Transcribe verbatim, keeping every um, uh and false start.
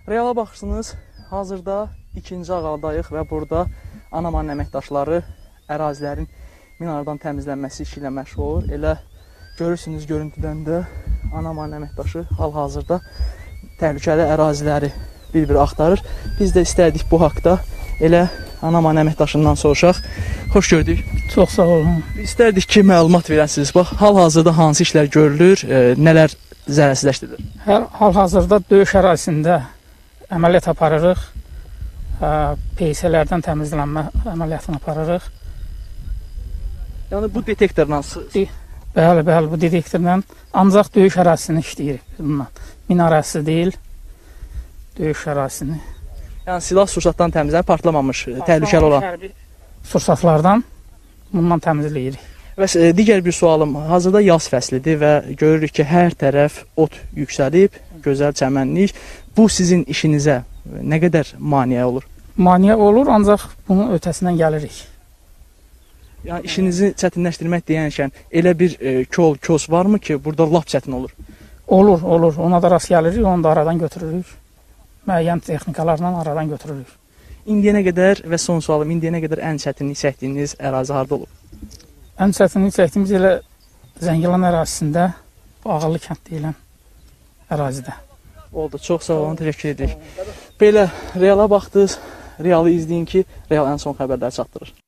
Reala baxırsınız, hazırda ikinci ağaldayıq və burada Anamanın əməkdaşları ərazilərin minardan təmizlənməsi işi ilə məşğul olur. Elə görürsünüz görüntüdən də Anamanın əməkdaşı hal-hazırda təhlükəli əraziləri bir-bir axtarır. Biz də istərdik bu haqda elə Anamanın əməkdaşından soruşaq. Xoş gördük. Çox sağ olun. İstərdik ki, məlumat verəsiniz. Bax, hal-hazırda hansı işlər görülür, e, nələr zərərsizləşdirilir? Hal-hazırda döyüş ərazisində əməliyyat aparırıq. P S L'lərdən təmizlənmə əməliyyatını aparırıq. Yəni bu detektorla... Bəli, bəli, bu detektorla ancaq döyüş ərazisini işləyirik bununla. Min ərazisi deyil, döyüş ərazisini. Yəni silah sursatdan təmizlənir, partlamamış, təhlükəli olan. Sursatlardan bundan təmizləyirik. Və digər bir sualım, hazırda yaz fəslidir və görürük ki, hər tərəf ot yüksəlib, gözəl çəmənlik. Bu sizin işinizə nə qədər maneə olur? Maneə olur, ancaq bunun ötəsindən gəlirik. Yəni işinizi çətinləşdirmək deyənkən elə bir e, kol, kos varmı ki, burada lap çətin olur? Olur, olur. Ona da rast gəlirik, onu da aradan götürürük. Müəyyən texnikalarla aradan götürürük. İndiyənə qədər və son sualım, indiyənə qədər ən çətinlik çəkdiyiniz ərazi harda olub? Ən çətinlik çəkdiyimiz elə Zəngilan ərazisində, bu Ağıllı kənd deyilən ərazidə. Oldu, çox sağ olun, təşəkkür edirik. Belə, Reala baxdınız, Realı izləyin ki, Real ən son xəbərləri çatdırır.